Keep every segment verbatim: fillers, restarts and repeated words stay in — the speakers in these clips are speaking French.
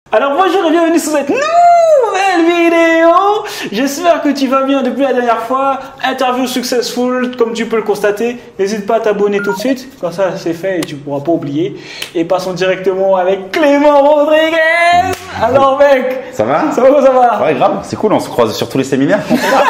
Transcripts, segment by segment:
Alors bonjour et bienvenue sur cette nouvelle vidéo. J'espère que tu vas bien depuis la dernière fois. Interview successful, comme tu peux le constater. N'hésite pas à t'abonner tout de suite, comme ça c'est fait et tu ne pourras pas oublier. Et passons directement avec Clément Rodriguez. Alors mec, ça va? Ça va, ça va? Ouais, grave, c'est cool, on se croise sur tous les séminaires.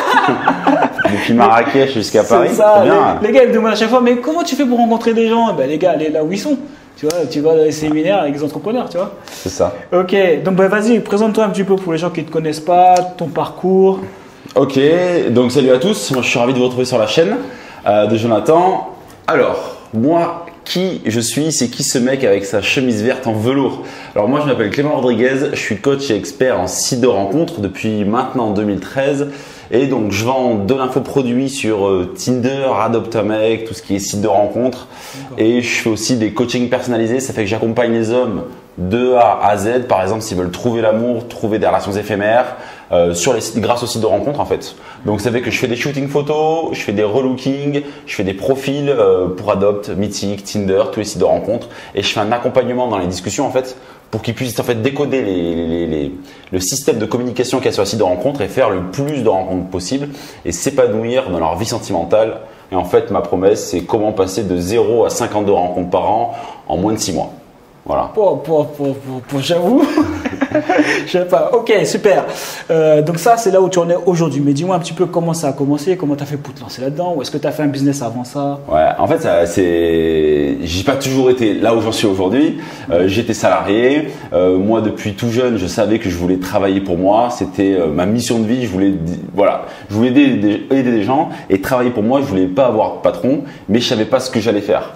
Depuis Marrakech jusqu'à Paris. C'est ça, bien. Les, les gars ils me demandent à chaque fois, mais comment tu fais pour rencontrer des gens? Ben les gars, allez là où ils sont. Tu vois, tu vas dans les séminaires avec les entrepreneurs, tu vois. C'est ça. Ok, donc bah, vas-y, présente-toi un petit peu pour les gens qui ne te connaissent pas, ton parcours. Ok, donc salut à tous, moi je suis ravi de vous retrouver sur la chaîne euh, de Jonathan. Alors, moi, qui je suis, c'est qui ce mec avec sa chemise verte en velours? Alors moi je m'appelle Clément Rodriguez, je suis coach et expert en site de rencontre depuis maintenant deux mille treize. Et donc je vends de l'infoproduit sur euh, Tinder, Adopt-A-Mec, tout ce qui est site de rencontre. Et je fais aussi des coachings personnalisés, ça fait que j'accompagne les hommes de A à Z, par exemple s'ils veulent trouver l'amour, trouver des relations éphémères, euh, sur les sites, grâce aux sites de rencontre en fait. Donc ça fait que je fais des shootings photos, je fais des relookings, je fais des profils euh, pour Adopt, Mythic, Tinder, tous les sites de rencontre. Et je fais un accompagnement dans les discussions en fait, pour qu'ils puissent en fait décoder les, les, les, le système de communication qu'il y a sur le site de rencontre et faire le plus de rencontres possible et s'épanouir dans leur vie sentimentale. Et en fait, ma promesse, c'est comment passer de zéro à cinquante-deux rencontres par an en moins de six mois. Voilà. Pour, pour, pour, pour, pour j'avoue, je sais pas. Ok, super. Euh, donc ça, c'est là où tu en es aujourd'hui. Mais dis-moi un petit peu comment ça a commencé, comment tu as fait pour te lancer là-dedans, ou est-ce que tu as fait un business avant ça? Ouais, en fait, ça, c'est, j'ai pas toujours été là où j'en suis aujourd'hui. Euh, j'étais salarié. Euh, moi, depuis tout jeune, je savais que je voulais travailler pour moi. C'était euh, ma mission de vie. Je voulais, voilà, je voulais aider, aider, aider des gens et travailler pour moi. Je voulais pas avoir de patron, mais je savais pas ce que j'allais faire.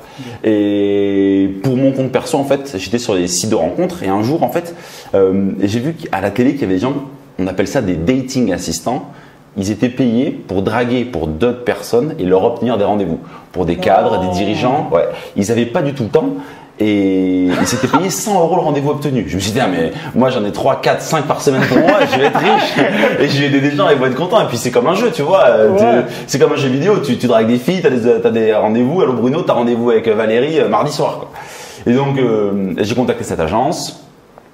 Et pour mon compte perso, en fait, j'étais sur des sites de rencontres et un jour, en fait, euh, j'ai vu qu'à la télé qu'il y avait des gens, on appelle ça des dating assistants. Ils étaient payés pour draguer pour d'autres personnes et leur obtenir des rendez-vous. Pour des cadres, des dirigeants, ouais. Ils n'avaient pas du tout le temps. Et ils s'étaient payés cent euros le rendez-vous obtenu. Je me suis dit, ah, mais moi j'en ai trois, quatre, cinq par semaine pour moi, je vais être riche et je vais aider des gens et ils vont être contents. Et puis c'est comme un jeu, tu vois. Ouais. C'est comme un jeu vidéo, tu, tu dragues des filles, tu as des, t'as des rendez-vous. Allô Bruno, tu as rendez-vous avec Valérie euh, mardi soir, quoi. Et donc euh, j'ai contacté cette agence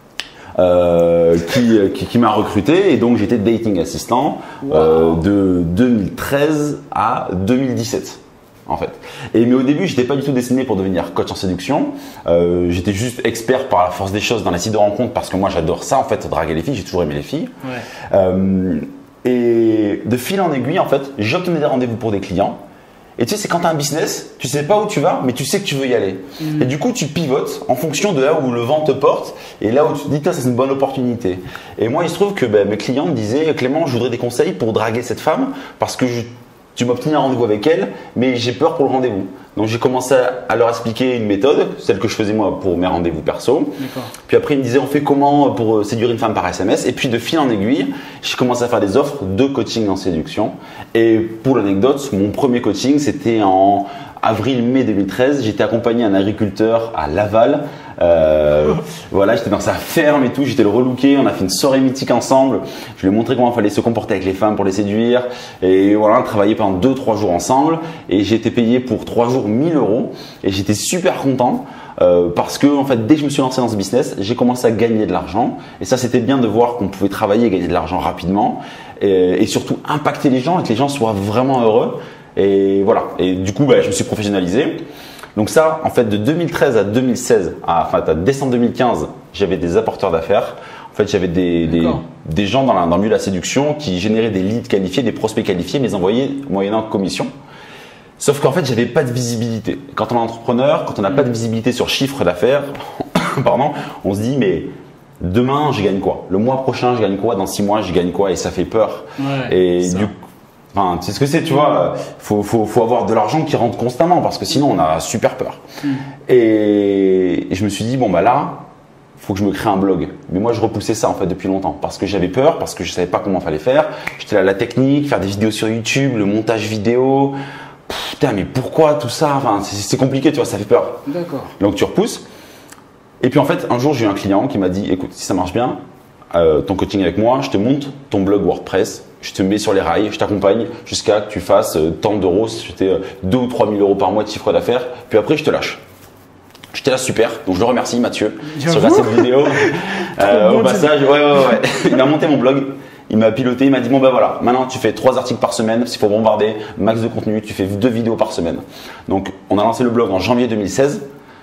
euh, qui, qui, qui m'a recruté et donc j'étais dating assistant wow. euh, de deux mille treize à deux mille dix-sept. En fait. Et mais au début, j'étais pas du tout destiné pour devenir coach en séduction. Euh, j'étais juste expert par la force des choses dans les sites de rencontres parce que moi j'adore ça en fait, draguer les filles. J'ai toujours aimé les filles. Ouais. Euh, et de fil en aiguille, en fait, j'obtenais des rendez-vous pour des clients. Et tu sais, c'est quand tu as un business, tu sais pas où tu vas, mais tu sais que tu veux y aller. Mmh. Et du coup, tu pivotes en fonction de là où le vent te porte et là où tu te dis, c'est une bonne opportunité. Et moi, il se trouve que ben, mes clients me disaient, Clément, je voudrais des conseils pour draguer cette femme parce que je tu m'obtiens un rendez-vous avec elle, mais j'ai peur pour le rendez-vous. Donc j'ai commencé à leur expliquer une méthode, celle que je faisais moi pour mes rendez-vous perso. Puis après ils me disaient on fait comment pour séduire une femme par S M S. Et puis de fil en aiguille, j'ai commencé à faire des offres de coaching en séduction. Et pour l'anecdote, mon premier coaching c'était en avril-mai deux mille treize. J'étais accompagné d'un agriculteur à Laval. Euh, voilà, j'étais dans sa ferme et tout, j'étais le relooké, on a fait une soirée mythique ensemble, je lui ai montré comment il fallait se comporter avec les femmes pour les séduire et voilà, on travaillait pendant deux trois jours ensemble et j'ai été payé pour trois jours mille euros et j'étais super content euh, parce que en fait dès que je me suis lancé dans ce business, j'ai commencé à gagner de l'argent et ça c'était bien de voir qu'on pouvait travailler et gagner de l'argent rapidement et, et surtout impacter les gens et que les gens soient vraiment heureux et voilà, et du coup bah, je me suis professionnalisé. Donc ça, en fait, de deux mille treize à deux mille seize, à, enfin à décembre deux mille quinze, j'avais des apporteurs d'affaires. En fait, j'avais des, des, des gens dans, la, dans le milieu de la séduction qui généraient des leads qualifiés, des prospects qualifiés, mais les envoyaient moyennant commission. Sauf qu'en fait, j'avais pas de visibilité. Quand on est entrepreneur, quand on n'a pas de visibilité sur chiffre d'affaires, pardon, on se dit mais demain, je gagne quoi? Le mois prochain, je gagne quoi? Dans six mois, je gagne quoi? Et ça fait peur. Ouais, et du coup, enfin, tu sais ce que c'est, tu vois, faut, faut, faut avoir de l'argent qui rentre constamment parce que sinon on a super peur. Mm. Et, et je me suis dit, bon bah là, faut que je me crée un blog. Mais moi je repoussais ça en fait depuis longtemps parce que j'avais peur, parce que je savais pas comment fallait faire. J'étais là, la technique, faire des vidéos sur YouTube, le montage vidéo. Pff, putain, mais pourquoi tout ça? Enfin, c'est compliqué, tu vois, ça fait peur. D'accord. Donc tu repousses. Et puis en fait, un jour j'ai eu un client qui m'a dit, écoute, si ça marche bien, euh, ton coaching avec moi, je te monte ton blog WordPress. Je te mets sur les rails, je t'accompagne jusqu'à que tu fasses euh, tant d'euros, c'était euh, deux ou trois mille euros par mois de chiffre d'affaires, puis après je te lâche. J'étais là super, donc je le remercie Mathieu J'avoue. sur cette vidéo. Euh, bon, au passage, ouais, ouais, ouais. Il m'a monté mon blog, il m'a piloté, il m'a dit bon ben voilà, maintenant tu fais trois articles par semaine, s'il faut bombarder, max de contenu, tu fais deux vidéos par semaine. Donc on a lancé le blog en janvier deux mille seize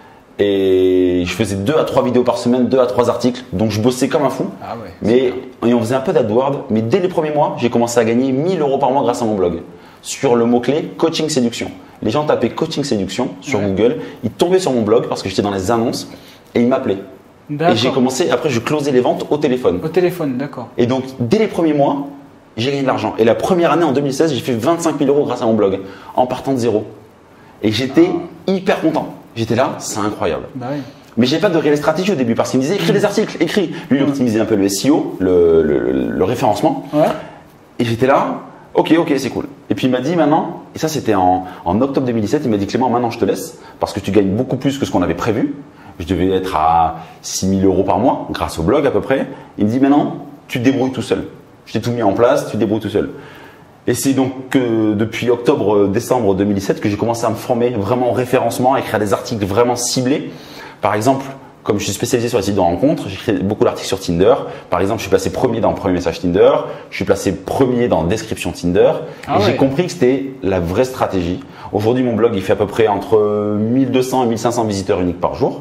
et je faisais deux à trois vidéos par semaine, deux à trois articles, donc je bossais comme un fou. Ah ouais, mais et on faisait un peu d'AdWords, mais dès les premiers mois, j'ai commencé à gagner mille euros par mois grâce à mon blog sur le mot-clé coaching séduction. Les gens tapaient coaching séduction sur ouais. Google, ils tombaient sur mon blog parce que j'étais dans les annonces et ils m'appelaient. Et j'ai commencé, après je closais les ventes au téléphone. Au téléphone, d'accord. Et donc dès les premiers mois, j'ai gagné de l'argent. Et la première année en deux mille seize, j'ai fait vingt-cinq mille euros grâce à mon blog en partant de zéro. Et j'étais ah. hyper content. J'étais là, c'est incroyable. Bah oui. Mais j'ai pas de réelle stratégie au début parce qu'il me disait écris des articles, écris. Lui il optimisait un peu le S E O, le, le, le référencement. Ouais. Et j'étais là, ok, ok, c'est cool. Et puis il m'a dit maintenant, et ça c'était en, en octobre deux mille dix-sept, il m'a dit Clément, maintenant je te laisse parce que tu gagnes beaucoup plus que ce qu'on avait prévu. Je devais être à six mille euros par mois grâce au blog à peu près. Il me dit maintenant, tu te débrouilles tout seul. Je t'ai tout mis en place, tu te débrouilles tout seul. Et c'est donc que depuis octobre, décembre deux mille dix-sept que j'ai commencé à me former vraiment en référencement, à écrire des articles vraiment ciblés. Par exemple, comme je suis spécialisé sur les sites de rencontres, j'écris beaucoup d'articles sur Tinder. Par exemple, je suis placé premier dans le premier message Tinder, je suis placé premier dans description Tinder. Ah et ouais. j'ai compris que c'était la vraie stratégie. Aujourd'hui, mon blog, il fait à peu près entre mille deux cents et mille cinq cents visiteurs uniques par jour.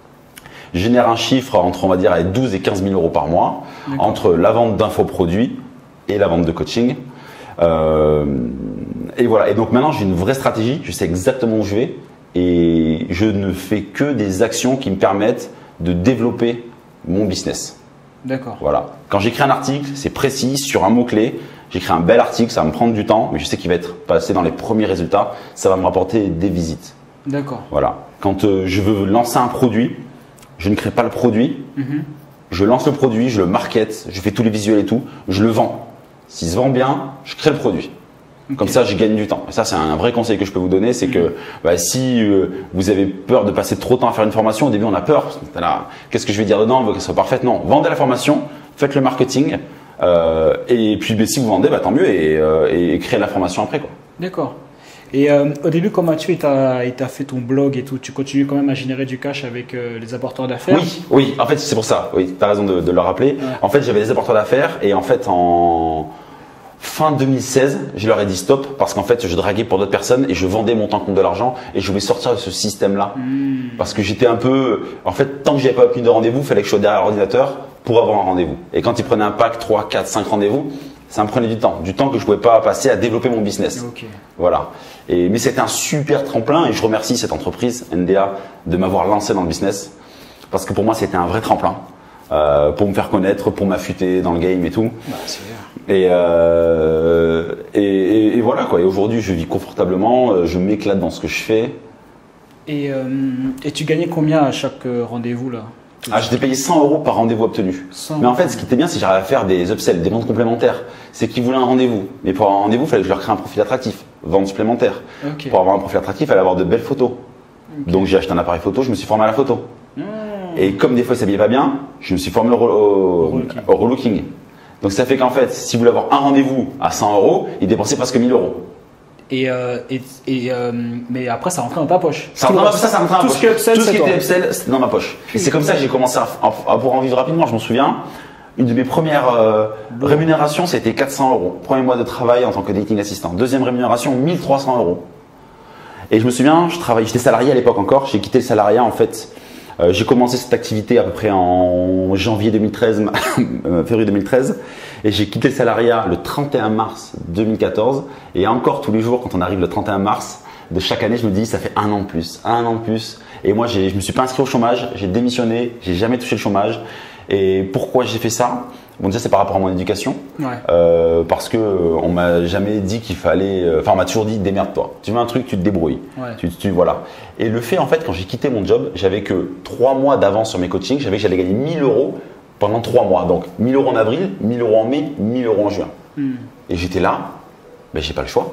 Je génère un chiffre entre, on va dire, douze et quinze mille euros par mois, entre la vente d'infoproduits et la vente de coaching. Euh, et voilà. Et donc maintenant, j'ai une vraie stratégie. Je sais exactement où je vais. Et je ne fais que des actions qui me permettent de développer mon business. D'accord. Voilà. Quand j'écris un article, c'est précis sur un mot-clé. J'écris un bel article, ça va me prendre du temps, mais je sais qu'il va être passé dans les premiers résultats. Ça va me rapporter des visites. D'accord. Voilà. Quand euh, je veux lancer un produit, je ne crée pas le produit. Mm-hmm. Je lance le produit, je le market, je fais tous les visuels et tout. Je le vends. S'il se vend bien, je crée le produit. Okay. Comme ça, je gagne du temps. Et ça, c'est un vrai conseil que je peux vous donner, c'est que bah, si euh, vous avez peur de passer trop de temps à faire une formation, au début on a peur. Qu'est-ce que je vais dire dedans? On veut qu'elle soit parfaite. Non, vendez la formation, faites le marketing, euh, et puis bah, si vous vendez, bah, tant mieux, et, euh, et créez la formation après, quoi. D'accord. Et euh, au début, quand Mathieu t'a fait ton blog et tout, tu continues quand même à générer du cash avec euh, les apporteurs d'affaires? Oui, oui. En fait, c'est pour ça. Oui, tu as raison de, de le rappeler. Ouais. En fait, j'avais des apporteurs d'affaires et en fait, en fin deux mille seize, je leur ai dit stop parce qu'en fait, je draguais pour d'autres personnes et je vendais mon temps contre de l'argent et je voulais sortir de ce système-là. Mmh. Parce que j'étais un peu… En fait, tant que je n'avais pas obtenu de rendez-vous, il fallait que je sois derrière l'ordinateur pour avoir un rendez-vous. Et quand ils prenaient un pack, trois, quatre, cinq rendez-vous, ça me prenait du temps. Du temps que je ne pouvais pas passer à développer mon business. Okay. Voilà. Et, mais c'était un super tremplin et je remercie cette entreprise, N D A, de m'avoir lancé dans le business. Parce que pour moi, c'était un vrai tremplin. Euh, pour me faire connaître, pour m'affûter dans le game et tout. Bah, c'est bien. Et, euh, et, et, et voilà quoi. Et aujourd'hui, je vis confortablement, je m'éclate dans ce que je fais. Et, euh, et tu gagnais combien à chaque rendez-vous là? Ah, j'étais payé cent euros par rendez-vous obtenu. Mais en fait, ce qui était bien, c'est que j'arrivais à faire des upsells, des ventes complémentaires. C'est qu'ils voulaient un rendez-vous. Mais pour avoir un rendez-vous, il fallait que je leur crée un profil attractif, vente supplémentaire. Okay. Pour avoir un profil attractif, il fallait avoir de belles photos. Okay. Donc j'ai acheté un appareil photo, je me suis formé à la photo. Mmh. Et comme des fois ça s'habillait pas bien, je me suis formé au, au, au relooking. Donc ça fait qu'en fait, si vous voulez avoir un rendez-vous à cent euros, il dépensait presque mille euros. Et, euh, et, et euh, mais après ça rentrait dans ta poche. Ça rentrait, ça, ça rentrait dans ma poche. Tout ce, tout ce qui était upsell, c'était dans ma poche. Et c'est comme ça que j'ai commencé à, à, à pouvoir en vivre rapidement. Je m'en souviens, une de mes premières euh, rémunérations, c'était quatre cents euros. Premier mois de travail en tant que dating assistant. Deuxième rémunération, mille trois cents euros. Et je me souviens, je travaillais, j'étais salarié à l'époque encore. J'ai quitté le salariat en fait. Euh, j'ai commencé cette activité à peu près en janvier deux mille treize, février deux mille treize, et j'ai quitté le salariat le trente et un mars deux mille quatorze. Et encore tous les jours, quand on arrive le trente et un mars de chaque année, je me dis ça fait un an de plus, un an de plus. Et moi, je me suis pas inscrit au chômage, j'ai démissionné, j'ai jamais touché le chômage. Et pourquoi j'ai fait ça? Bon, déjà, c'est par rapport à mon éducation. Ouais. Euh, parce que euh, on m'a jamais dit qu'il fallait. Enfin, euh, on m'a toujours dit démerde-toi. Tu veux un truc, tu te débrouilles. Ouais. Tu, tu, voilà. Et le fait, en fait, quand j'ai quitté mon job, j'avais que trois mois d'avance sur mes coachings. J'avais que j'allais gagner mille euros pendant trois mois. Donc, mille euros en avril, mille euros en mai, mille euros en juin. Mm. Et j'étais là, ben, j'ai pas le choix.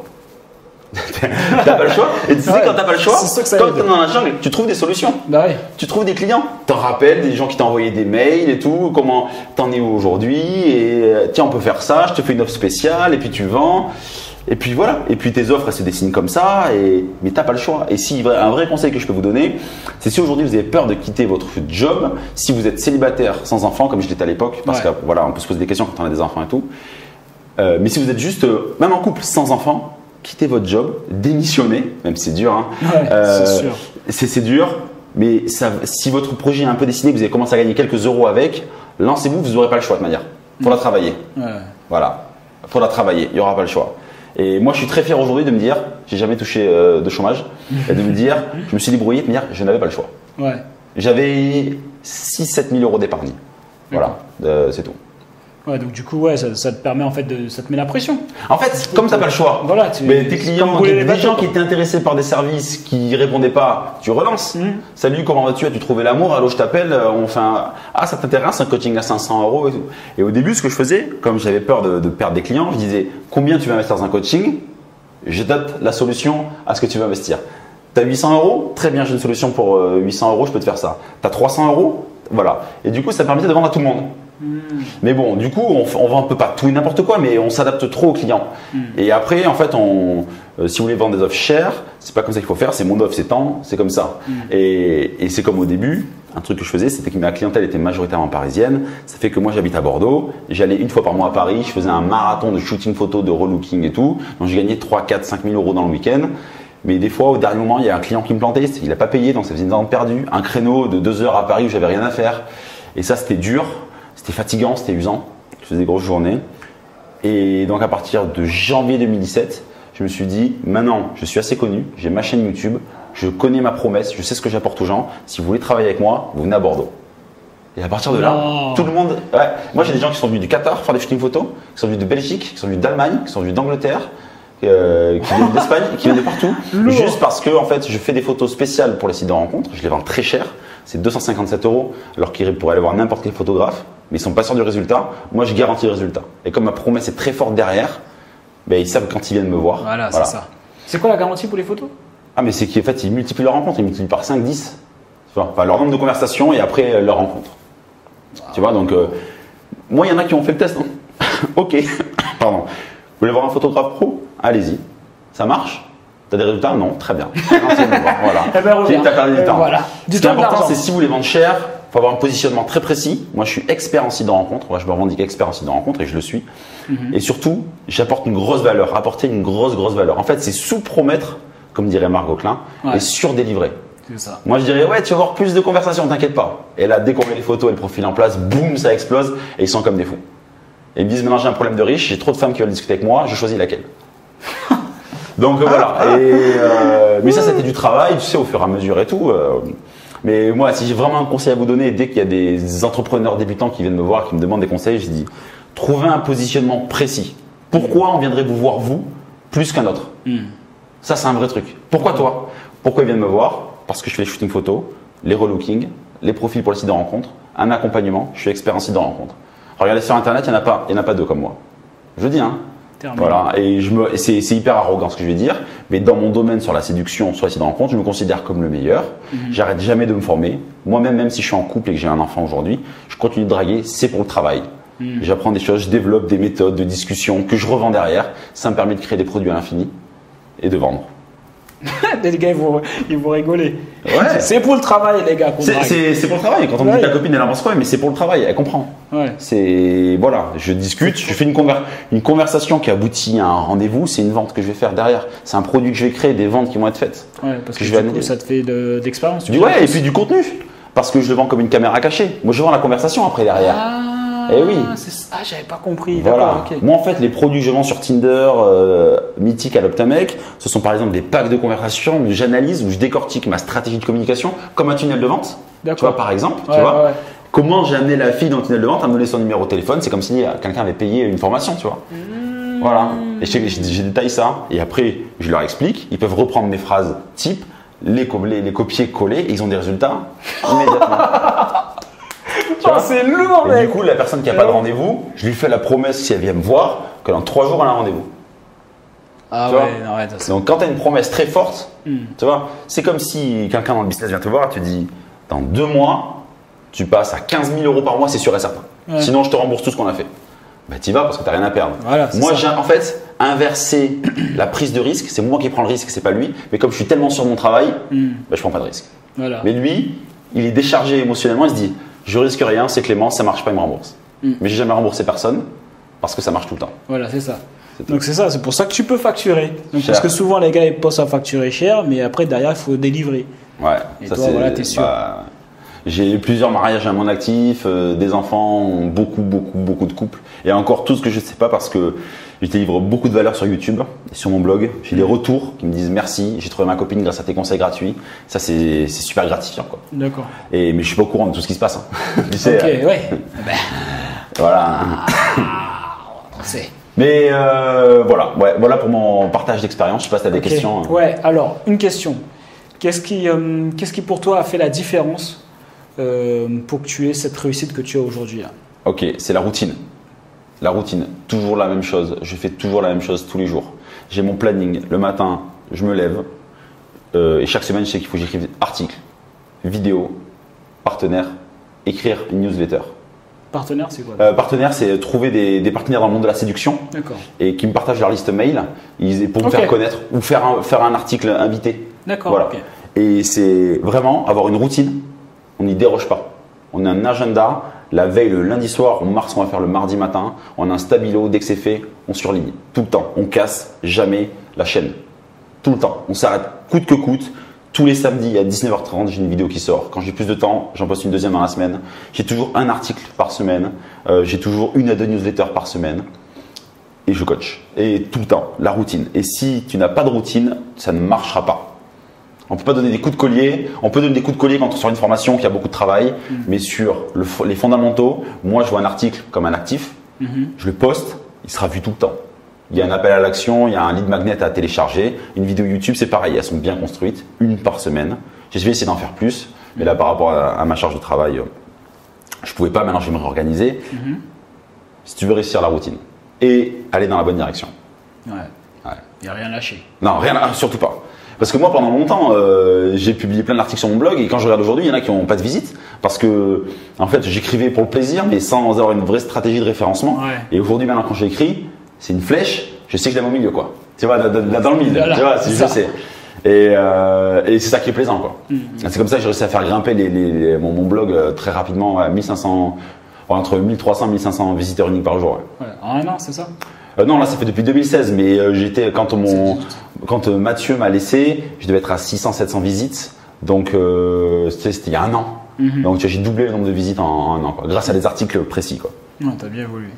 T'as pas le choix. Et tu sais, ouais, quand t'as pas le choix, quand t'es dans la jungle, tu trouves des solutions. Bah ouais. Tu trouves des clients. T'en rappelles des gens qui t'ont envoyé des mails et tout. Comment t'en es où aujourd'hui? Et tiens, on peut faire ça. Je te fais une offre spéciale et puis tu vends. Et puis voilà, et puis tes offres elles se dessinent comme ça, et, mais tu n'as pas le choix. Et si un vrai conseil que je peux vous donner, c'est si aujourd'hui vous avez peur de quitter votre job, si vous êtes célibataire sans enfant, comme je l'étais à l'époque, parce ouais. que voilà, on peut se poser des questions quand on a des enfants et tout. Euh, mais si vous êtes juste, euh, même en couple sans enfant, quittez votre job, démissionnez, même si c'est dur. Hein. Ouais, euh, c'est sûr. C'est, c'est dur, mais ça, si votre projet est un peu dessiné, que vous avez commencé à gagner quelques euros avec, lancez-vous, vous n'aurez pas le choix de manière. Il faudra mmh. travailler. Ouais. Voilà, il faudra travailler, il n'y aura pas le choix. Et moi, je suis très fier aujourd'hui de me dire, j'ai jamais touché euh, de chômage, et de me dire, je me suis débrouillé, de me dire, je n'avais pas le choix. Ouais. J'avais six à sept mille euros d'épargne. Voilà, euh, c'est tout. Ouais, donc du coup, ouais, ça, ça te permet en fait de, ça te met la pression. En fait, comme tu n'as pas le choix, voilà, tu, mais tes clients, des des gens qui étaient intéressés par des services qui répondaient pas, tu relances. Mmh. Salut, comment vas-tu? As-tu trouvé l'amour? Allô, je t'appelle. On fait un, ah, ça t'intéresse un coaching à cinq cents euros et tout. Et au début, ce que je faisais, comme j'avais peur de, de perdre des clients, je disais combien tu vas investir dans un coaching? Je date la solution à ce que tu vas investir. Tu as huit cents euros? Très bien, j'ai une solution pour huit cents euros, je peux te faire ça. Tu as trois cents euros? Voilà. Et du coup, ça permettait de vendre à tout le monde. Mmh. Mais bon, du coup, on, on vend un peu pas tout et n'importe quoi, mais on s'adapte trop aux clients. Mmh. Et après, en fait, on, euh, si vous voulez vendre des offres chères, c'est pas comme ça qu'il faut faire. C'est mon offre, c'est tant, c'est comme ça. Mmh. Et, et c'est comme au début. Un truc que je faisais, c'était que ma clientèle était majoritairement parisienne. Ça fait que moi, j'habite à Bordeaux. J'allais une fois par mois à Paris. Je faisais un marathon de shooting photo, de relooking et tout. Donc, je gagnais trois, quatre, cinq mille euros dans le week-end. Mais des fois, au dernier moment, il y a un client qui me plantait. Il n'a pas payé, donc ça faisait une vente perdue. Un créneau de deux heures à Paris où j'avais rien à faire. Et ça, c'était dur. C'était fatigant, c'était usant. Je faisais des grosses journées. Et donc, à partir de janvier deux mille dix-sept, je me suis dit, maintenant, je suis assez connu. J'ai ma chaîne YouTube. Je connais ma promesse. Je sais ce que j'apporte aux gens. Si vous voulez travailler avec moi, vous venez à Bordeaux. Et à partir de là, non. tout le monde. Ouais, moi, j'ai des gens qui sont venus du Qatar faire des shootings photos, qui sont venus de Belgique, qui sont venus d'Allemagne, qui sont venus d'Angleterre. Euh, qui viennent d'Espagne, qui viennent de partout, Lourd. Juste parce que en fait, je fais des photos spéciales pour les sites de rencontres. Je les vends très cher, c'est deux cent cinquante-sept euros, alors qu'ils pourraient aller voir n'importe quel photographe, mais ils sont pas sûrs du résultat. Moi, je garantis le résultat. Et comme ma promesse est très forte derrière, ben, ils savent quand ils viennent me voir. Voilà, voilà. C'est ça. C'est quoi la garantie pour les photos? Ah, mais c'est qu'en fait, ils multiplient leurs rencontres, ils multiplient par cinq, dix. Enfin, leur nombre de conversations et après leur rencontre. Wow. Tu vois, donc, euh, moi, il y en a qui ont fait le test. Hein. Ok, pardon. Vous voulez voir un photographe pro? Allez-y. Ça marche? T'as des résultats? Non, très bien. Voilà. Eh ben, Tu as perdu du temps. Voilà. Ce qui est important, c'est si vous voulez vendre cher, il faut avoir un positionnement très précis. Moi, je suis expert en site de rencontre. Moi, je me revendique expert en site de rencontre et je le suis. Mm-hmm. Et surtout, j'apporte une grosse valeur. Apporter une grosse, grosse valeur. En fait, c'est sous-promettre, comme dirait Marc Gauquelin, ouais. et sur-délivrer. C'est ça. Moi, je dirais, ouais, tu vas avoir plus de conversations, t'inquiète pas. Et là, dès qu'on met les photos et le profil en place, boum, ça explose et ils sont comme des fous. Et ils me disent, maintenant j'ai un problème de riche, j'ai trop de femmes qui veulent discuter avec moi, je choisis laquelle. Donc euh, voilà. Et, euh, mais ça, c'était du travail, tu sais, au fur et à mesure et tout. Euh, mais moi, si j'ai vraiment un conseil à vous donner, dès qu'il y a des entrepreneurs débutants qui viennent me voir, qui me demandent des conseils, je dis, trouvez un positionnement précis. Pourquoi on viendrait vous voir, vous, plus qu'un autre? mm. Ça, c'est un vrai truc. Pourquoi toi? Pourquoi ils viennent me voir? Parce que je fais les shootings photos, les relooking, les profils pour les sites de rencontre, un accompagnement, je suis expert en site de rencontre. Regardez sur internet, il n'y en a pas, il n'y en a pas deux comme moi. Je dis, hein. Terminé. Voilà. Et je me, c'est, c'est hyper arrogant ce que je vais dire, mais dans mon domaine sur la séduction, sur les sites de rencontre, je me considère comme le meilleur. Mm-hmm. J'arrête jamais de me former. Moi-même, même si je suis en couple et que j'ai un enfant aujourd'hui, je continue de draguer, c'est pour le travail. Mm. J'apprends des choses, je développe des méthodes de discussion que je revends derrière. Ça me permet de créer des produits à l'infini et de vendre. Les gars, ils vont, ils vont rigoler. Ouais. C'est pour le travail, les gars. C'est, c'est, c'est pour le travail. Quand on me ouais. dit ta copine, elle en pense quoi? Mais c'est pour le travail, elle comprend. Ouais. C'est voilà, je discute, je fais une, conver- une conversation qui aboutit à un rendez-vous. C'est une vente que je vais faire derrière. C'est un produit que je vais créer, des ventes qui vont être faites. Ouais, parce que, que je vais du coup, ça te fait de, d'expérience. Du, ouais, et puis du contenu. Parce que je le vends comme une caméra cachée. Moi, je vends la conversation après derrière. Ah. Eh oui. C'est... Ah, j'avais pas compris. Voilà. Okay. Moi, en fait, les produits que je vends sur Tinder, euh, Mythique, Adoptamec, ce sont par exemple des packs de conversation où j'analyse, où je décortique ma stratégie de communication comme un tunnel de vente. D'accord. Tu vois, par exemple, ouais, tu vois. Ouais. Comment j'ai amené la fille dans le tunnel de vente à me donner son numéro de téléphone? C'est comme si quelqu'un avait payé une formation, tu vois. Mmh. Voilà. Et j'ai, j'ai, j'ai détaillé ça. Et après, je leur explique. Ils peuvent reprendre mes phrases type, les, les, les copier, coller, et ils ont des résultats immédiatement. Oh, c'est lourd, et mec. Du coup, la personne qui n'a pas de rendez-vous, je lui fais la promesse, si elle vient me voir, que dans trois jours, elle a un rendez-vous. Ah tu ouais, vois non, ouais, donc, quand tu as une promesse très forte, mm. tu vois, c'est comme si quelqu'un dans le business vient te voir et te dit, dans deux mois, tu passes à quinze mille euros par mois, c'est sûr et certain. Ouais. Sinon, je te rembourse tout ce qu'on a fait. Bah, tu y vas parce que tu n'as rien à perdre. Voilà, Moi, j'ai, en fait, inverser la prise de risque. C'est moi qui prends le risque, c'est pas lui. Mais comme je suis tellement sur mon travail, Mm. bah, je prends pas de risque. Voilà. Mais lui, il est déchargé émotionnellement. Il se dit, je risque rien, c'est Clément, ça marche pas, il me rembourse. Mm. Mais j'ai jamais remboursé personne parce que ça marche tout le temps. Voilà, c'est ça. C'est Donc c'est ça, c'est pour ça que tu peux facturer. Donc, Cher. parce que souvent les gars ils pensent à facturer cher, mais après derrière il faut délivrer. Ouais. Et ça, toi, c'est- voilà, t'es sûr. bah, j'ai plusieurs mariages à mon actif, euh, des enfants, beaucoup, beaucoup, beaucoup de couples. Et encore tout ce que je ne sais pas parce que je délivre beaucoup de valeur sur YouTube et sur mon blog. J'ai des retours qui me disent merci, j'ai trouvé ma copine grâce à tes conseils gratuits. Ça, c'est c'est super gratifiant, quoi. D'accord. Et, mais je suis pas au courant de tout ce qui se passe. hein. Tu sais, Ok, euh, ouais. Ben, voilà. on sait. Mais euh, voilà, ouais, voilà pour mon partage d'expérience. Je sais pas si tu as des Ok. questions. hein. Ouais, alors une question. Qu'est-ce qui, euh, qu'est-ce qui pour toi a fait la différence euh, pour que tu aies cette réussite que tu as aujourd'hui là? Ok, c'est la routine. La routine, toujours la même chose. Je fais toujours la même chose tous les jours. J'ai mon planning. Le matin, je me lève. euh, et chaque semaine, je sais qu'il faut que j'écrive article, vidéo, partenaire, écrire une newsletter. Partenaire, c'est quoi? Euh, partenaire, c'est trouver des, des partenaires dans le monde de la séduction D'accord. et qui me partagent leur liste mail ils- pour me Ok. faire connaître ou faire un, faire un article invité. D'accord. Voilà. ok. Et c'est vraiment avoir une routine. On n'y déroge pas. On a un agenda. La veille, le lundi soir, on marque ce qu'on va faire le mardi matin. On a un stabilo. Dès que c'est fait, on surligne. Tout le temps. On casse jamais la chaîne. Tout le temps. On s'arrête coûte que coûte. Tous les samedis à dix-neuf heures trente, j'ai une vidéo qui sort. Quand j'ai plus de temps, j'en poste une deuxième dans la semaine. J'ai toujours un article par semaine. Euh, j'ai toujours une à deux newsletters par semaine. Et je coach. Et tout le temps, la routine. Et si tu n'as pas de routine, ça ne marchera pas. On ne peut pas donner des coups de collier. On peut donner des coups de collier quand on sort une formation qui a beaucoup de travail. Mm. Mais sur le fo- les fondamentaux, moi, je vois un article comme un actif. Mhm. Je le poste, il sera vu tout le temps. Il y a un appel à l'action, il y a un lead magnet à télécharger. Une vidéo YouTube, c'est pareil, elles sont bien construites, une par semaine. Je vais essayer d'en faire plus. Mais là, par rapport à, à ma charge de travail, euh, je ne pouvais pas. Maintenant, je vais me réorganiser. Mhm. Si tu veux réussir la routine et aller dans la bonne direction. Ouais. Ouais. Il n'y a rien lâché. Non, rien, ah, surtout pas. Parce que moi, pendant longtemps, euh, j'ai publié plein d'articles sur mon blog et quand je regarde aujourd'hui, il y en a qui n'ont pas de visite parce que, en fait, j'écrivais pour le plaisir, mais sans avoir une vraie stratégie de référencement. Ouais. Et aujourd'hui, maintenant, quand j'écris, c'est une flèche. Je sais que je l'aime au milieu, quoi. Tu vois, là, là, dans le mille. Voilà, tu vois, c'est je ça. sais. Et, euh, et c'est ça qui est plaisant, quoi. Mhm. C'est comme ça que j'ai réussi à faire grimper les, les- les- mon, mon blog euh, très rapidement à mille cinq cents, entre mille trois cents et mille cinq cents visiteurs uniques par jour. Ouais. Ouais. En un an, c'est ça? Euh, non, là, ça fait depuis deux mille seize, mais euh, j'étais quand mon, C'est juste. quand euh, Mathieu m'a laissé, je devais être à six cents, sept cents visites. Donc, euh, c'était c'était il y a un an. Mhm. Donc, tu vois, j'ai doublé le nombre de visites en, en un an, quoi, grâce à des articles précis, quoi. Non, t'as bien évolué.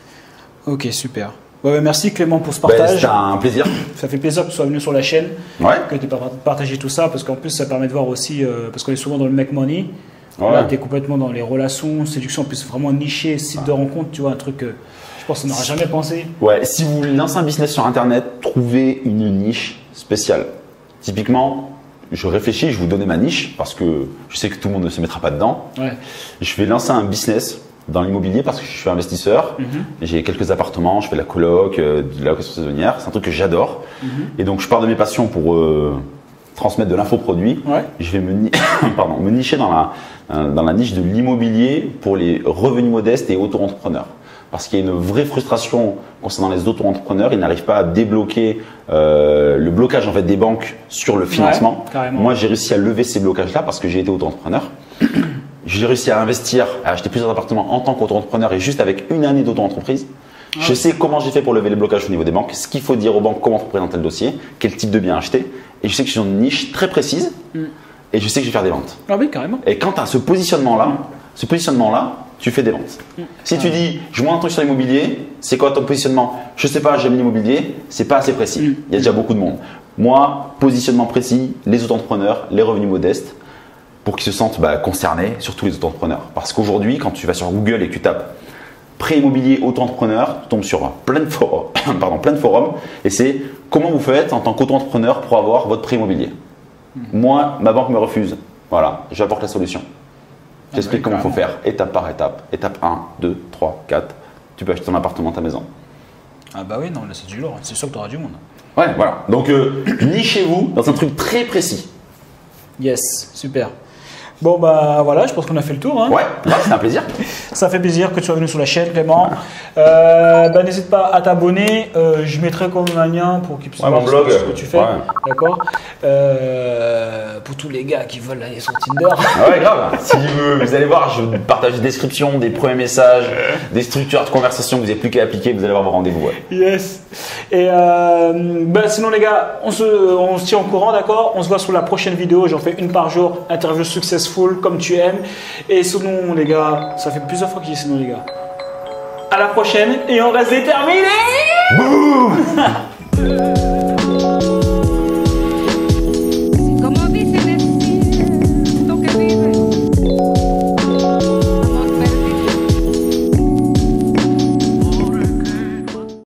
Ok, super. Ouais, ouais, merci Clément pour ce Ben, partage. c'était un plaisir. Ça fait plaisir que tu sois venu sur la chaîne, Ouais. que tu aies partagé tout ça, parce qu'en plus ça permet de voir aussi, euh, parce qu'on est souvent dans le make money. Ouais. Là, tu es complètement dans les relations, séduction, en plus vraiment niché, site de rencontre, tu vois, un truc que je pense qu'on n'aura jamais pensé. Ouais. Si vous lancez un business sur Internet, trouvez une niche spéciale. Typiquement, je réfléchis, je vais vous donner ma niche parce que je sais que tout le monde ne se mettra pas dedans. Ouais. Je vais lancer un business dans l'immobilier parce que je suis investisseur. Mhm. J'ai quelques appartements, je fais de la coloc, euh, de la location saisonnière. C'est un truc que j'adore. Mhm. Et donc, je pars de mes passions pour euh, transmettre de l'infoproduit. Ouais. Je vais me, ni- Pardon, me nicher dans la, euh, dans la niche de l'immobilier pour les revenus modestes et auto-entrepreneurs. Parce qu'il y a une vraie frustration concernant les auto-entrepreneurs. Ils n'arrivent pas à débloquer euh, le blocage en fait, des banques sur le financement. Ouais, carrément. Moi, j'ai réussi à lever ces blocages-là parce que j'ai été auto-entrepreneur. J'ai réussi à investir, à acheter plusieurs appartements en tant qu'auto-entrepreneur et juste avec une année d'auto-entreprise. Je sais comment j'ai fait pour lever les blocages au niveau des banques, ce qu'il faut dire aux banques, comment présenter le dossier, quel type de bien acheter. Et je sais que je suis dans une niche très précise Mm. et je sais que je vais faire des ventes. Ah oui, carrément. Et quand tu as ce positionnement-là, ce positionnement-là, tu fais des ventes. Si tu dis, je monte un truc sur l'immobilier, c'est quoi ton positionnement? Je sais pas, j'aime l'immobilier, c'est pas assez précis. Mm. Il y a déjà beaucoup de monde. Moi, positionnement précis, les auto-entrepreneurs, les revenus modestes, pour qu'ils se sentent bah, concernés, surtout les auto-entrepreneurs. Parce qu'aujourd'hui, quand tu vas sur Google et que tu tapes prêt immobilier auto-entrepreneur, tu tombes sur plein de forums, pardon, plein de forums et c'est comment vous faites en tant qu'auto-entrepreneur pour avoir votre prêt immobilier. Moi, ma banque me refuse. Voilà, j'apporte la solution. J'explique bah, comment il faut carrément. faire, étape par étape. Étape un, deux, trois, quatre. Tu peux acheter ton appartement, ta maison. Ah bah oui, non, là c'est du lourd, c'est sûr que tu auras du monde. Ouais, voilà. Donc, euh, nichez-vous dans un truc très précis. Yes, super. Bon bah voilà, je pense qu'on a fait le tour. Hein. Ouais, ouais c'est un plaisir. Ça fait plaisir que tu sois venu sur la chaîne, Clément. Euh, bah, n'hésite pas à t'abonner. Euh, je mettrai comme un lien pour qu'ils puissent ouais, voir mon blog, ce que tu fais. Ouais. D'accord. Euh, pour tous les gars qui veulent aller sur Tinder. Ah ouais, grave. Si vous, vous allez voir, je partage des descriptions, des premiers messages, des structures de conversation que vous n'avez plus qu'à appliquer. Vous allez avoir vos rendez-vous. Ouais. Yes. Et euh, bah, sinon les gars, on se, on se tient au courant, d'accord. On se voit sur la prochaine vidéo. J'en fais une par jour. Interview successful comme tu aimes. Et sinon les gars, ça fait plusieurs fois qu'il dit sinon les gars. À la prochaine et on reste déterminés. Boum.